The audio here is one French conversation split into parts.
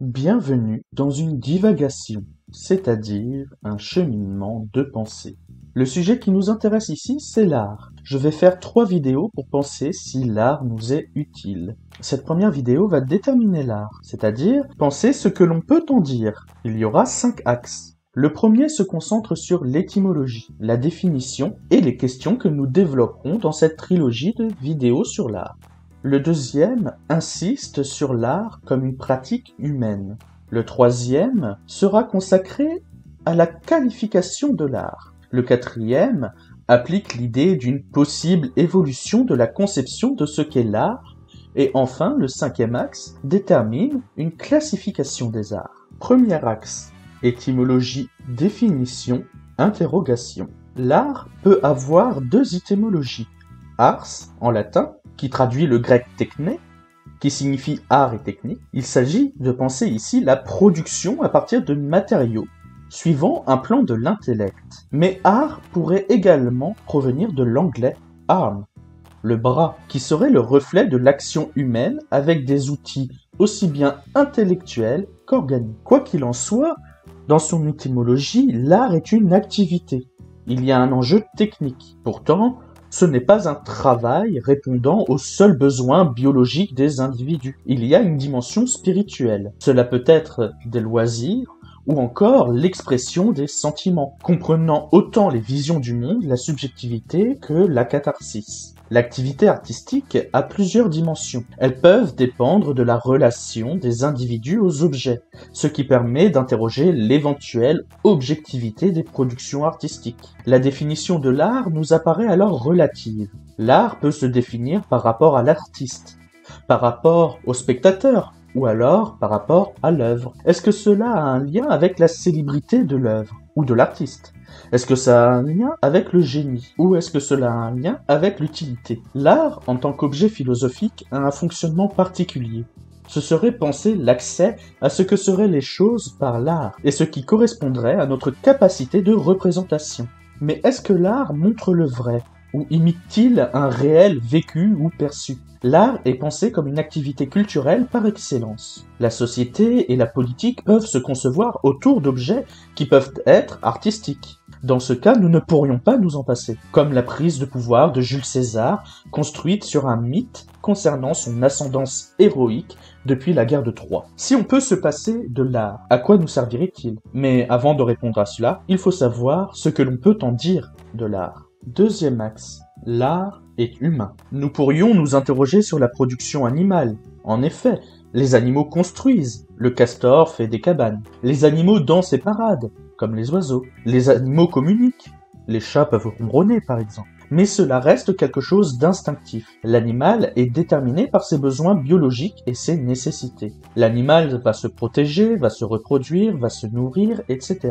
Bienvenue dans une divagation, c'est-à-dire un cheminement de pensée. Le sujet qui nous intéresse ici, c'est l'art. Je vais faire 3 vidéos pour penser si l'art nous est utile. Cette première vidéo va déterminer l'art, c'est-à-dire penser ce que l'on peut en dire. Il y aura 5 axes. Le premier se concentre sur l'étymologie, la définition et les questions que nous développerons dans cette trilogie de vidéos sur l'art. Le deuxième insiste sur l'art comme une pratique humaine. Le troisième sera consacré à la qualification de l'art. Le quatrième applique l'idée d'une possible évolution de la conception de ce qu'est l'art. Et enfin, le cinquième axe détermine une classification des arts. Premier axe, étymologie, définition, interrogation. L'art peut avoir 2 étymologies. Ars, en latin, qui traduit le grec techné, qui signifie art et technique. Il s'agit de penser ici la production à partir de matériaux, suivant un plan de l'intellect. Mais art pourrait également provenir de l'anglais arm, le bras, qui serait le reflet de l'action humaine avec des outils aussi bien intellectuels qu'organiques. Quoi qu'il en soit, dans son étymologie, l'art est une activité. Il y a un enjeu technique. Pourtant, ce n'est pas un travail répondant aux seuls besoins biologiques des individus. Il y a une dimension spirituelle. Cela peut être des loisirs ou encore l'expression des sentiments, comprenant autant les visions du monde, la subjectivité que la catharsis. L'activité artistique a plusieurs dimensions. Elles peuvent dépendre de la relation des individus aux objets, ce qui permet d'interroger l'éventuelle objectivité des productions artistiques. La définition de l'art nous apparaît alors relative. L'art peut se définir par rapport à l'artiste, par rapport au spectateur, ou alors par rapport à l'œuvre. Est-ce que cela a un lien avec la célébrité de l'œuvre ou de l'artiste ? Est-ce que ça a un lien avec le génie? Ou est-ce que cela a un lien avec l'utilité? L'art, en tant qu'objet philosophique, a un fonctionnement particulier. Ce serait penser l'accès à ce que seraient les choses par l'art, et ce qui correspondrait à notre capacité de représentation. Mais est-ce que l'art montre le vrai? Ou imite-t-il un réel vécu ou perçu? L'art est pensé comme une activité culturelle par excellence. La société et la politique peuvent se concevoir autour d'objets qui peuvent être artistiques. Dans ce cas, nous ne pourrions pas nous en passer, comme la prise de pouvoir de Jules César, construite sur un mythe concernant son ascendance héroïque depuis la guerre de Troie. Si on peut se passer de l'art, à quoi nous servirait-il? Mais avant de répondre à cela, il faut savoir ce que l'on peut en dire de l'art. Deuxième axe, l'art est humain. Nous pourrions nous interroger sur la production animale. En effet, les animaux construisent. Le castor fait des cabanes. Les animaux dansent et paradent, comme les oiseaux. Les animaux communiquent. Les chats peuvent ronronner, par exemple. Mais cela reste quelque chose d'instinctif. L'animal est déterminé par ses besoins biologiques et ses nécessités. L'animal va se protéger, va se reproduire, va se nourrir, etc.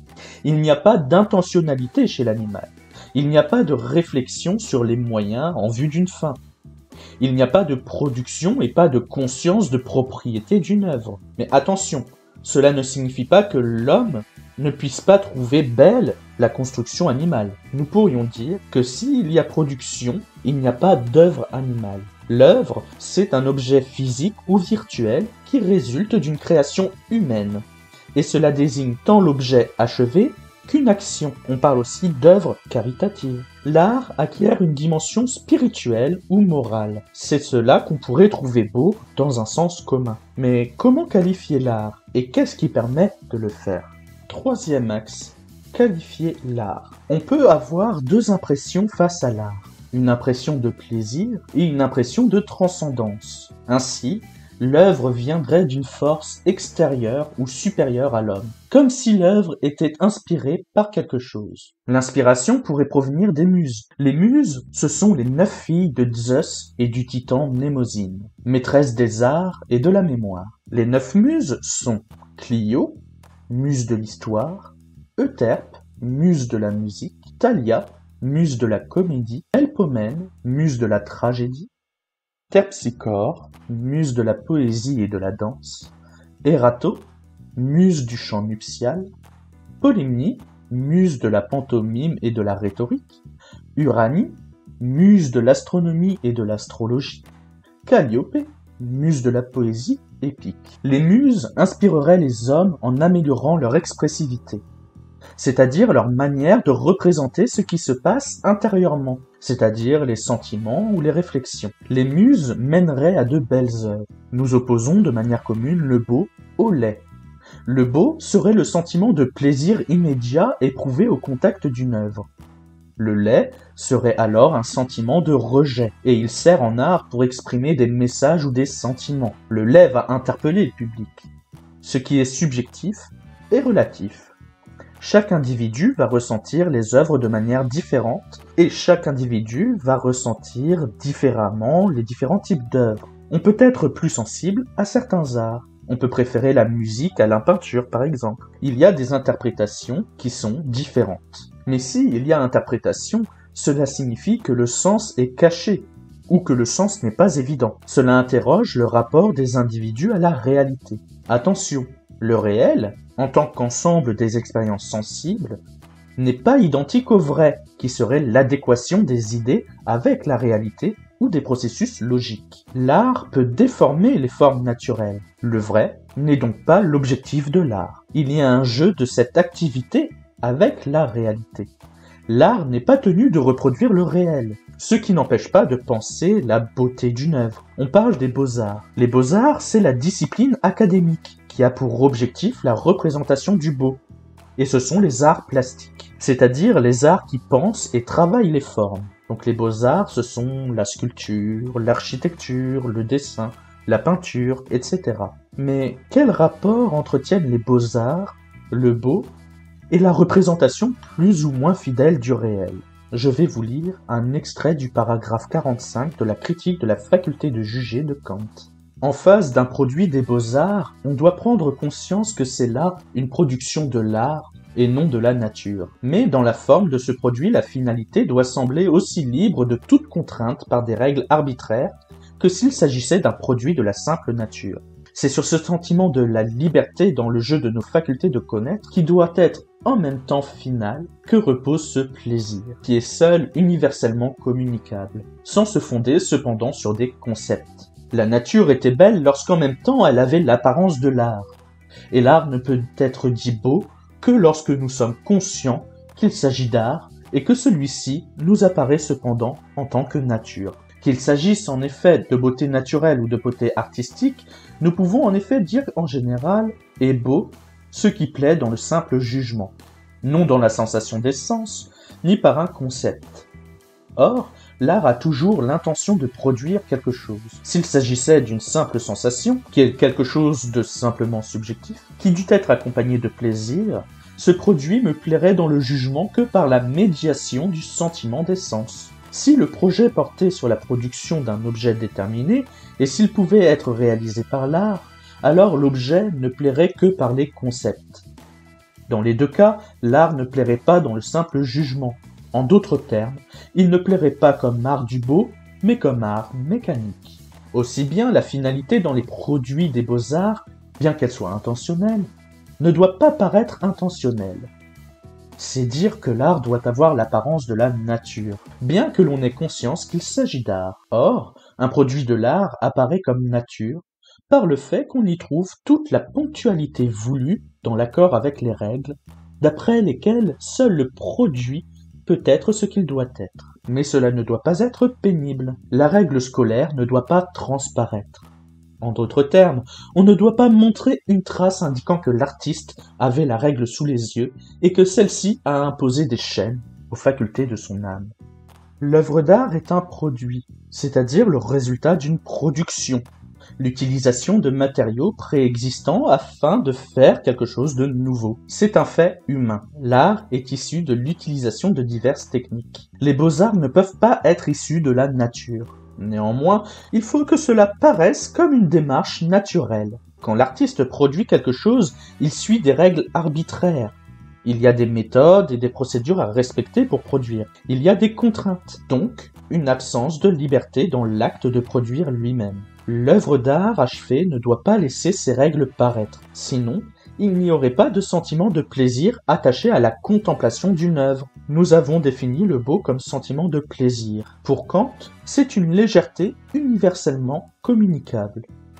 Il n'y a pas d'intentionnalité chez l'animal. Il n'y a pas de réflexion sur les moyens en vue d'une fin. Il n'y a pas de production et pas de conscience de propriété d'une œuvre. Mais attention, cela ne signifie pas que l'homme ne puisse pas trouver belle la construction animale. Nous pourrions dire que s'il y a production, il n'y a pas d'œuvre animale. L'œuvre, c'est un objet physique ou virtuel qui résulte d'une création humaine. Et cela désigne tant l'objet achevé qu'une action. On parle aussi d'œuvre caritative. L'art acquiert une dimension spirituelle ou morale. C'est cela qu'on pourrait trouver beau dans un sens commun. Mais comment qualifier l'art et qu'est-ce qui permet de le faire? Troisième axe, qualifier l'art. On peut avoir 2 impressions face à l'art. Une impression de plaisir et une impression de transcendance. Ainsi, l'œuvre viendrait d'une force extérieure ou supérieure à l'homme, comme si l'œuvre était inspirée par quelque chose. L'inspiration pourrait provenir des muses. Les muses, ce sont les 9 filles de Zeus et du titan Mnémosyne, maîtresses des arts et de la mémoire. Les 9 muses sont Clio, muse de l'histoire, Euterpe, muse de la musique, Thalia, muse de la comédie, Melpomène, muse de la tragédie, Terpsichore, muse de la poésie et de la danse, Erato, muse du chant nuptial, Polymnie, muse de la pantomime et de la rhétorique, Uranie, muse de l'astronomie et de l'astrologie, Calliope, muse de la poésie épique. Les muses inspireraient les hommes en améliorant leur expressivité, c'est-à-dire leur manière de représenter ce qui se passe intérieurement, c'est-à-dire les sentiments ou les réflexions. Les muses mèneraient à de belles œuvres. Nous opposons de manière commune le beau au laid. Le beau serait le sentiment de plaisir immédiat éprouvé au contact d'une œuvre. Le laid serait alors un sentiment de rejet, et il sert en art pour exprimer des messages ou des sentiments. Le laid va interpeller le public. Ce qui est subjectif est relatif. Chaque individu va ressentir les œuvres de manière différente, et chaque individu va ressentir différemment les différents types d'œuvres. On peut être plus sensible à certains arts. On peut préférer la musique à la peinture, par exemple. Il y a des interprétations qui sont différentes. Mais s'il y a interprétation, cela signifie que le sens est caché, ou que le sens n'est pas évident. Cela interroge le rapport des individus à la réalité. Attention, le réel, en tant qu'ensemble des expériences sensibles, n'est pas identique au vrai, qui serait l'adéquation des idées avec la réalité ou des processus logiques. L'art peut déformer les formes naturelles. Le vrai n'est donc pas l'objectif de l'art. Il y a un jeu de cette activité avec la réalité. L'art n'est pas tenu de reproduire le réel, ce qui n'empêche pas de penser la beauté d'une œuvre. On parle des beaux-arts. Les beaux-arts, c'est la discipline académique qui a pour objectif la représentation du beau. Et ce sont les arts plastiques, c'est-à-dire les arts qui pensent et travaillent les formes. Donc les beaux-arts, ce sont la sculpture, l'architecture, le dessin, la peinture, etc. Mais quel rapport entretiennent les beaux-arts, le beau, et la représentation plus ou moins fidèle du réel? Je vais vous lire un extrait du paragraphe 45 de la critique de la faculté de juger de Kant. En face d'un produit des beaux-arts, on doit prendre conscience que c'est là une production de l'art et non de la nature. Mais dans la forme de ce produit, la finalité doit sembler aussi libre de toute contrainte par des règles arbitraires que s'il s'agissait d'un produit de la simple nature. C'est sur ce sentiment de la liberté dans le jeu de nos facultés de connaître qui doit être en même temps final que repose ce plaisir, qui est seul universellement communicable, sans se fonder cependant sur des concepts. La nature était belle lorsqu'en même temps elle avait l'apparence de l'art, et l'art ne peut être dit beau que lorsque nous sommes conscients qu'il s'agit d'art et que celui-ci nous apparaît cependant en tant que nature. Qu'il s'agisse en effet de beauté naturelle ou de beauté artistique, nous pouvons en effet dire en général « est beau » ce qui plaît dans le simple jugement, non dans la sensation des sens, ni par un concept. Or, l'art a toujours l'intention de produire quelque chose. S'il s'agissait d'une simple sensation, qui est quelque chose de simplement subjectif, qui dut être accompagné de plaisir, ce produit me plairait dans le jugement que par la médiation du sentiment des sens. Si le projet portait sur la production d'un objet déterminé, et s'il pouvait être réalisé par l'art, alors l'objet ne plairait que par les concepts. Dans les deux cas, l'art ne plairait pas dans le simple jugement. En d'autres termes, il ne plairait pas comme art du beau, mais comme art mécanique. Aussi bien la finalité dans les produits des beaux-arts, bien qu'elle soit intentionnelle, ne doit pas paraître intentionnelle. C'est dire que l'art doit avoir l'apparence de la nature, bien que l'on ait conscience qu'il s'agit d'art. Or, un produit de l'art apparaît comme nature, par le fait qu'on y trouve toute la ponctualité voulue dans l'accord avec les règles, d'après lesquelles seul le produit peut être ce qu'il doit être. Mais cela ne doit pas être pénible. La règle scolaire ne doit pas transparaître. En d'autres termes, on ne doit pas montrer une trace indiquant que l'artiste avait la règle sous les yeux et que celle-ci a imposé des chaînes aux facultés de son âme. L'œuvre d'art est un produit, c'est-à-dire le résultat d'une production, l'utilisation de matériaux préexistants afin de faire quelque chose de nouveau. C'est un fait humain. L'art est issu de l'utilisation de diverses techniques. Les beaux-arts ne peuvent pas être issus de la nature. Néanmoins, il faut que cela paraisse comme une démarche naturelle. Quand l'artiste produit quelque chose, il suit des règles arbitraires. Il y a des méthodes et des procédures à respecter pour produire. Il y a des contraintes, donc une absence de liberté dans l'acte de produire lui-même. L'œuvre d'art achevée ne doit pas laisser ces règles paraître, sinon il n'y aurait pas de sentiment de plaisir attaché à la contemplation d'une œuvre. Nous avons défini le beau comme sentiment de plaisir. Pour Kant, c'est une légèreté universellement communicable.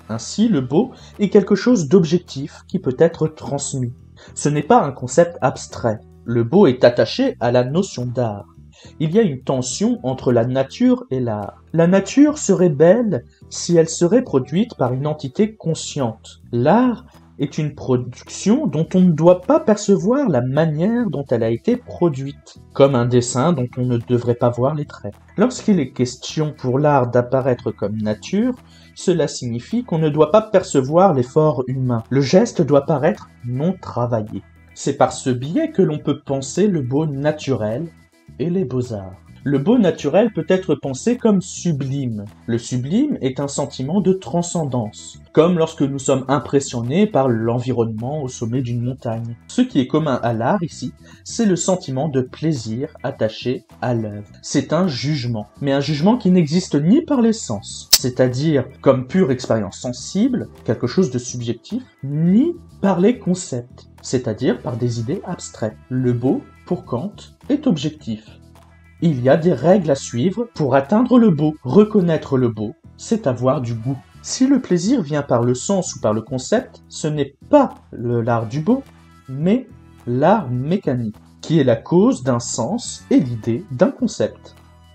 Ainsi, le beau est quelque chose d'objectif qui peut être transmis. Ce n'est pas un concept abstrait. Le beau est attaché à la notion d'art. Il y a une tension entre la nature et l'art. La nature serait belle si elle serait produite par une entité consciente. L'art est une production dont on ne doit pas percevoir la manière dont elle a été produite, comme un dessin dont on ne devrait pas voir les traits. Lorsqu'il est question pour l'art d'apparaître comme nature, cela signifie qu'on ne doit pas percevoir l'effort humain. Le geste doit paraître non travaillé. C'est par ce biais que l'on peut penser le beau naturel et les beaux-arts. Le beau naturel peut être pensé comme sublime. Le sublime est un sentiment de transcendance, comme lorsque nous sommes impressionnés par l'environnement au sommet d'une montagne. Ce qui est commun à l'art ici, c'est le sentiment de plaisir attaché à l'œuvre. C'est un jugement, mais un jugement qui n'existe ni par les sens, c'est-à-dire comme pure expérience sensible, quelque chose de subjectif, ni par les concepts, c'est-à-dire par des idées abstraites. Le beau, pour Kant, est objectif. Il y a des règles à suivre pour atteindre le beau. Reconnaître le beau, c'est avoir du goût. Si le plaisir vient par le sens ou par le concept, ce n'est pas l'art du beau, mais l'art mécanique, qui est la cause d'un sens et l'idée d'un concept.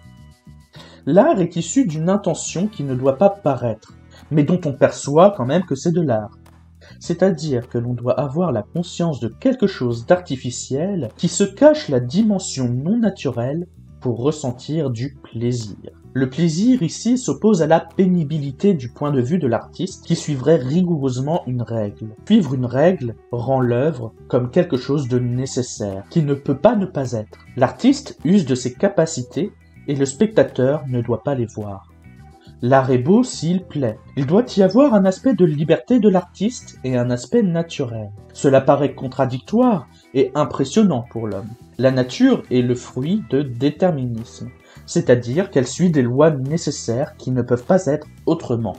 L'art est issu d'une intention qui ne doit pas paraître, mais dont on perçoit quand même que c'est de l'art. C'est-à-dire que l'on doit avoir la conscience de quelque chose d'artificiel qui se cache la dimension non naturelle pour ressentir du plaisir. Le plaisir ici s'oppose à la pénibilité du point de vue de l'artiste qui suivrait rigoureusement une règle. Suivre une règle rend l'œuvre comme quelque chose de nécessaire, qui ne peut pas ne pas être. L'artiste use de ses capacités et le spectateur ne doit pas les voir. L'art est beau s'il plaît. Il doit y avoir un aspect de liberté de l'artiste et un aspect naturel. Cela paraît contradictoire et impressionnant pour l'homme. La nature est le fruit de déterminisme, c'est-à-dire qu'elle suit des lois nécessaires qui ne peuvent pas être autrement.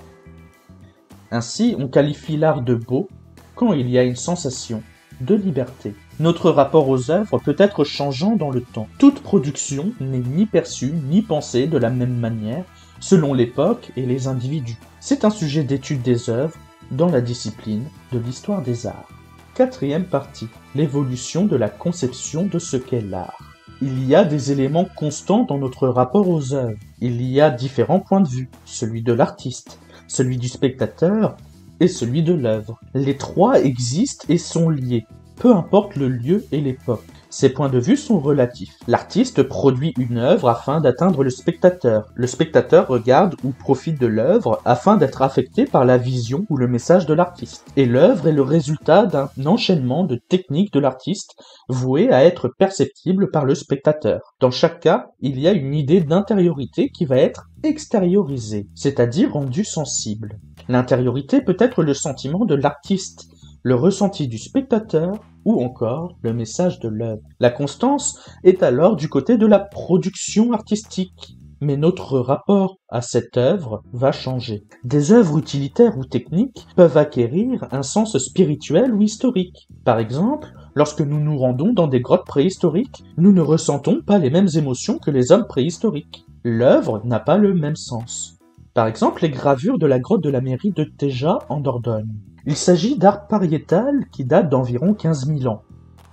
Ainsi, on qualifie l'art de beau quand il y a une sensation de liberté. Notre rapport aux œuvres peut être changeant dans le temps. Toute production n'est ni perçue ni pensée de la même manière selon l'époque et les individus. C'est un sujet d'étude des œuvres dans la discipline de l'histoire des arts. Quatrième partie, l'évolution de la conception de ce qu'est l'art. Il y a des éléments constants dans notre rapport aux œuvres. Il y a différents points de vue, celui de l'artiste, celui du spectateur et celui de l'œuvre. Les trois existent et sont liés, peu importe le lieu et l'époque. Ces points de vue sont relatifs. L'artiste produit une œuvre afin d'atteindre le spectateur. Le spectateur regarde ou profite de l'œuvre afin d'être affecté par la vision ou le message de l'artiste. Et l'œuvre est le résultat d'un enchaînement de techniques de l'artiste voué à être perceptible par le spectateur. Dans chaque cas, il y a une idée d'intériorité qui va être extériorisée, c'est-à-dire rendue sensible. L'intériorité peut être le sentiment de l'artiste, le ressenti du spectateur ou encore le message de l'œuvre. La constance est alors du côté de la production artistique, mais notre rapport à cette œuvre va changer. Des œuvres utilitaires ou techniques peuvent acquérir un sens spirituel ou historique. Par exemple, lorsque nous nous rendons dans des grottes préhistoriques, nous ne ressentons pas les mêmes émotions que les hommes préhistoriques. L'œuvre n'a pas le même sens. Par exemple, les gravures de la grotte de la mairie de Téja en Dordogne. Il s'agit d'art pariétal qui date d'environ 15 000 ans.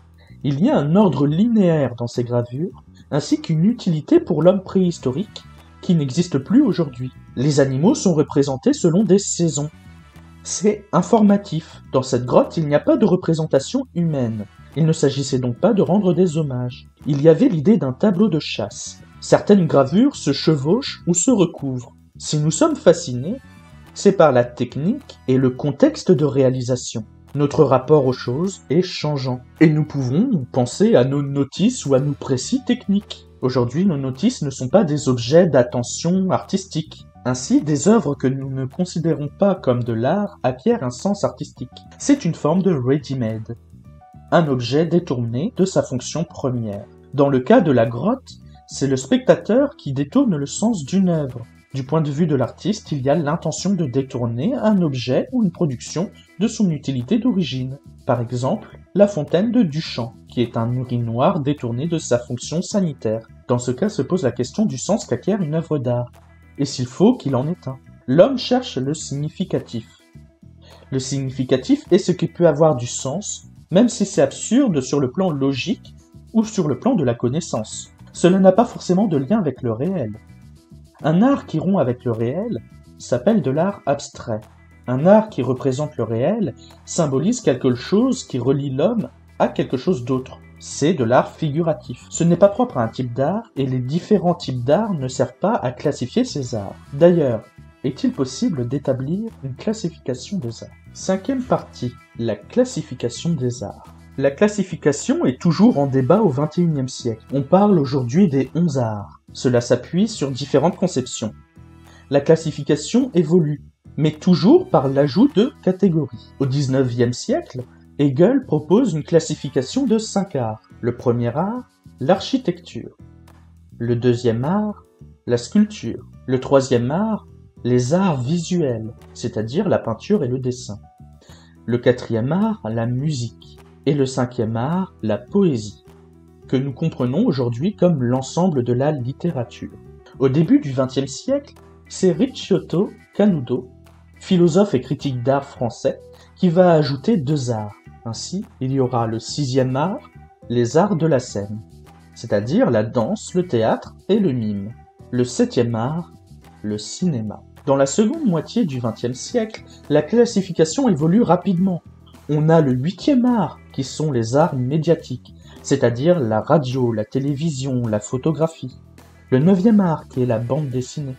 Il y a un ordre linéaire dans ces gravures, ainsi qu'une utilité pour l'homme préhistorique qui n'existe plus aujourd'hui. Les animaux sont représentés selon des saisons. C'est informatif. Dans cette grotte, il n'y a pas de représentation humaine. Il ne s'agissait donc pas de rendre des hommages. Il y avait l'idée d'un tableau de chasse. Certaines gravures se chevauchent ou se recouvrent. Si nous sommes fascinés, c'est par la technique et le contexte de réalisation. Notre rapport aux choses est changeant. Et nous pouvons penser à nos notices ou à nos précis techniques. Aujourd'hui, nos notices ne sont pas des objets d'attention artistique. Ainsi, des œuvres que nous ne considérons pas comme de l'art acquièrent un sens artistique. C'est une forme de ready-made, un objet détourné de sa fonction première. Dans le cas de la grotte, c'est le spectateur qui détourne le sens d'une œuvre. Du point de vue de l'artiste, il y a l'intention de détourner un objet ou une production de son utilité d'origine. Par exemple, la fontaine de Duchamp, qui est un urinoir détourné de sa fonction sanitaire. Dans ce cas se pose la question du sens qu'acquiert une œuvre d'art, et s'il faut qu'il en ait un. L'homme cherche le significatif. Le significatif est ce qui peut avoir du sens, même si c'est absurde sur le plan logique ou sur le plan de la connaissance. Cela n'a pas forcément de lien avec le réel. Un art qui rompt avec le réel s'appelle de l'art abstrait. Un art qui représente le réel symbolise quelque chose qui relie l'homme à quelque chose d'autre. C'est de l'art figuratif. Ce n'est pas propre à un type d'art et les différents types d'art ne servent pas à classifier ces arts. D'ailleurs, est-il possible d'établir une classification des arts? Cinquième partie, la classification des arts. La classification est toujours en débat au XXIe siècle. On parle aujourd'hui des 11 arts. Cela s'appuie sur différentes conceptions. La classification évolue, mais toujours par l'ajout de catégories. Au XIXe siècle, Hegel propose une classification de 5 arts. Le premier art, l'architecture. Le deuxième art, la sculpture. Le troisième art, les arts visuels, c'est-à-dire la peinture et le dessin. Le quatrième art, la musique. Et le cinquième art, la poésie, que nous comprenons aujourd'hui comme l'ensemble de la littérature. Au début du XXe siècle, c'est Ricciotto Canudo, philosophe et critique d'art français, qui va ajouter 2 arts. Ainsi, il y aura le 6e art, les arts de la scène, c'est-à-dire la danse, le théâtre et le mime. Le 7e art, le cinéma. Dans la seconde moitié du XXe siècle, la classification évolue rapidement. On a le 8e art, qui sont les arts médiatiques, c'est-à-dire la radio, la télévision, la photographie. Le 9e art, qui est la bande dessinée.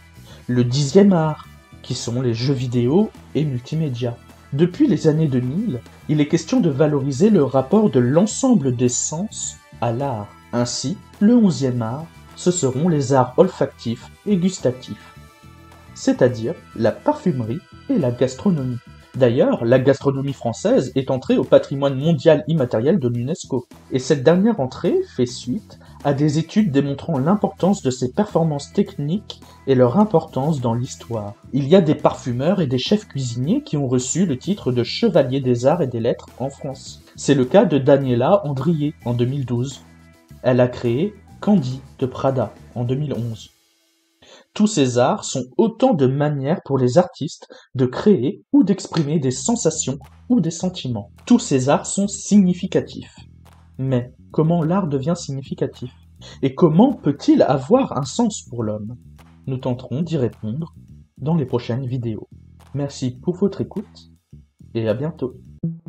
Le 10e art, qui sont les jeux vidéo et multimédia. Depuis les années 2000, il est question de valoriser le rapport de l'ensemble des sens à l'art. Ainsi, le 11e art, ce seront les arts olfactifs et gustatifs, c'est-à-dire la parfumerie et la gastronomie. D'ailleurs, la gastronomie française est entrée au patrimoine mondial immatériel de l'UNESCO, et cette dernière entrée fait suite à des études démontrant l'importance de ses performances techniques et leur importance dans l'histoire. Il y a des parfumeurs et des chefs cuisiniers qui ont reçu le titre de chevalier des arts et des lettres en France. C'est le cas de Daniela Andrié en 2012. Elle a créé Candy de Prada en 2011. Tous ces arts sont autant de manières pour les artistes de créer ou d'exprimer des sensations ou des sentiments. Tous ces arts sont significatifs. Mais comment l'art devient significatif? Et comment peut-il avoir un sens pour l'homme? Nous tenterons d'y répondre dans les prochaines vidéos. Merci pour votre écoute et à bientôt.